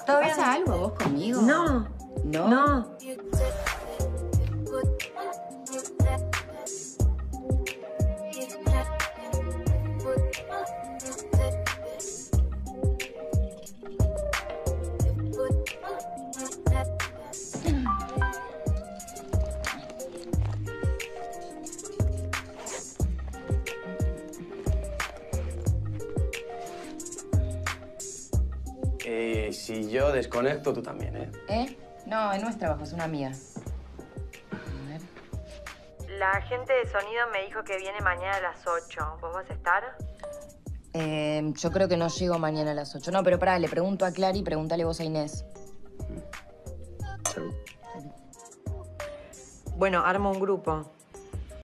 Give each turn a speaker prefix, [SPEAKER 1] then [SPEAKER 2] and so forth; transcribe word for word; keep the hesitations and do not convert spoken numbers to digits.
[SPEAKER 1] ¿Te pasa algo vos conmigo?
[SPEAKER 2] No.
[SPEAKER 1] ¿No?
[SPEAKER 2] No.
[SPEAKER 3] Eh, si yo desconecto, tú también, ¿eh?
[SPEAKER 1] ¿Eh? No, no es trabajo, es una amiga. A ver.
[SPEAKER 2] La agente de sonido me dijo que viene mañana a las ocho. ¿Vos vas a estar?
[SPEAKER 1] Eh, yo creo que no llego mañana a las ocho. No, pero pará, le pregunto a Clary y pregúntale vos a Inés.
[SPEAKER 3] Salud.
[SPEAKER 2] Bueno, armo un grupo.